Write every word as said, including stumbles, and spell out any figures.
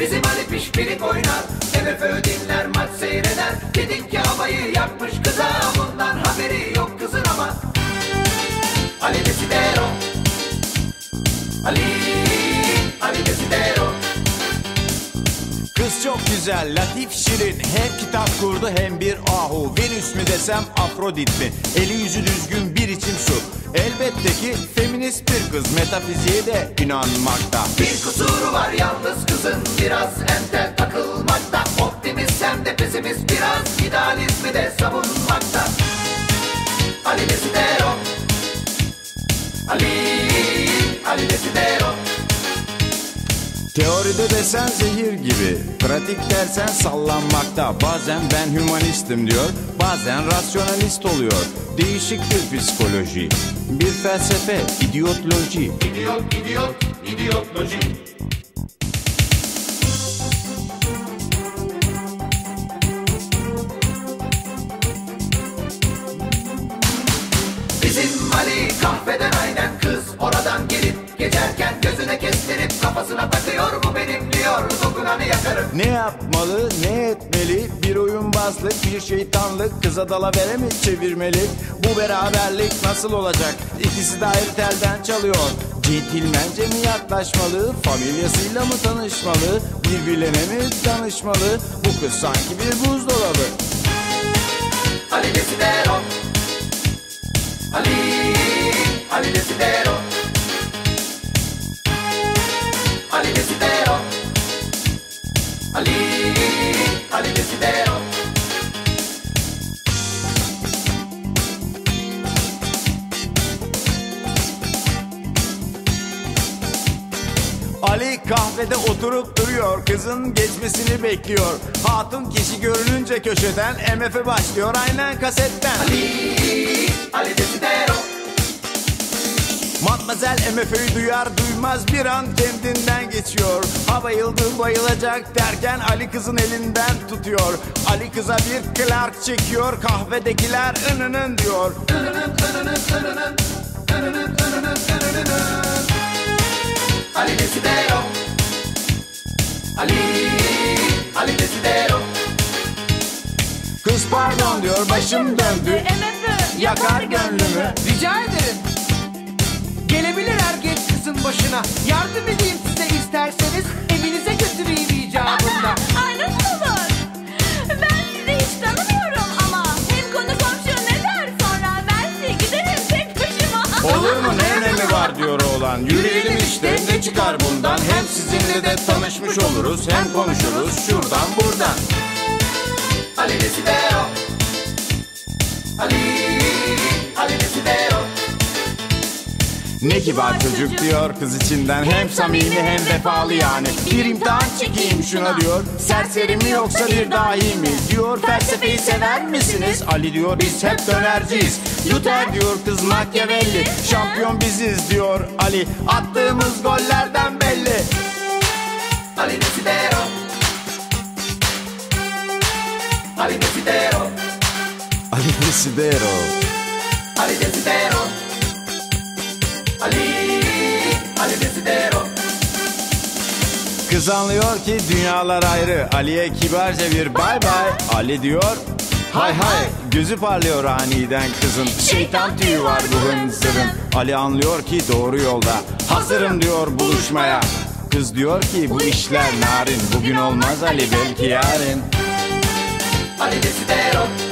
Bizim Ali pişpirik oynar, M F Ö dinler, maç seyreder. Dedik ki havayı yakmış kıza, bundan haberi yok kızın ama Ali Desidero, Ali, Ali Desidero. Kız çok güzel, latif, şirin. Hem kitap kurdu hem bir ahu. Venüs mü desem Afrodit mi? Eli yüzü düzgün bir içim su. Elbette ki feminist bir kız, metafiziğe de inanmakta. Bir kusuru var yalnız kızın, biraz entel takılmakta. Optimist hem de pesimist, biraz idealizmi de savunmakta. Ali Desidero, Ali, Ali Desidero. Teoride desen zehir gibi, pratik dersen sallanmakta. Bazen ben hümanistim diyor, bazen rasyonalist oluyor. Değişik bir psikoloji, bir felsefe, idiotloji. İdiot, idiot, idiotloji. Bizim Ali kahveden aynen kız oradan gelip geçerken gözüne kestirip kafasına takıyor, bu benim diyor, dokunanı yakarım. Ne yapmalı, ne etmeli? Bir oyunbazlık, bir şeytanlık. Kıza dalavere mi çevirmeli? Bu beraberlik nasıl olacak? İkisi de ayrı telden çalıyor. Centilmence mi yaklaşmalı? Familyasıyla mı tanışmalı? Birbirlerine mi danışmalı? Bu kız sanki bir buzdolabı. Ali Desidero, Ali, Ali Desidero, Ali Desidero, Ali, Ali Desidero. Ali kahvede oturup duruyor, kızın geçmesini bekliyor. Hatun kişi görününce köşeden M F başlıyor aynen kasetten. Ali, Ali Desidero. Matmazel M F'yi duyar duymaz bir an kendinden geçiyor. Ha bayıldı bayılacak derken Ali kızın elinden tutuyor. Ali kıza bir Clark çekiyor, kahvedekiler ınının diyor. Önünün, önünün, önünün, önünün, önünün, önünün. Ali Desidero, Ali, Ali Desidero. Kız pardon diyor, başım döndü, M F Ö yakar gönlümü. Rica ederim. Gelebilir erkek kızın başına. Yardım edeyim size isterseniz. Evinize götüreyim icabında. Ay nasıl olur? Ben sizi hiç tanımıyorum ama hem konu komşu ne der sonra, ben size giderim tek başıma. Olur mu, ne önemi var diyor oğlan. Yürüyelim işte, ne çıkar bundan? Hem sizinle de tanışmış oluruz, hem konuşuruz şuradan buradan. Ali Desidero, Ali, Ali Desidero. Ne kibar çocuk diyor kız içinden, hem samimi hem vefalı yani. Bir imtihan çekeyim şuna diyor, serseri mi yoksa bir dahi mi? Diyor felsefeyi sever misiniz? Ali diyor biz hep dönerciyiz. Luther diyor kız Machiavelli, şampiyon biziz diyor Ali. Attığımız gollerden belli. Ali Desidero, Ali Desidero, Ali Desidero. Ali Desidero, Ali, Ali Desidero. Kız anlıyor ki dünyalar ayrı. Ali'ye kibarca bir bay bay. Ali diyor hay hay. Gözü parlıyor aniden kızın. Şeytan tüyü var bu hınzırın. Ali anlıyor ki doğru yolda. Hazırım diyor buluşmaya. Kız diyor ki bu işler narin. Bugün olmaz Ali, belki yarın. Ali Desidero,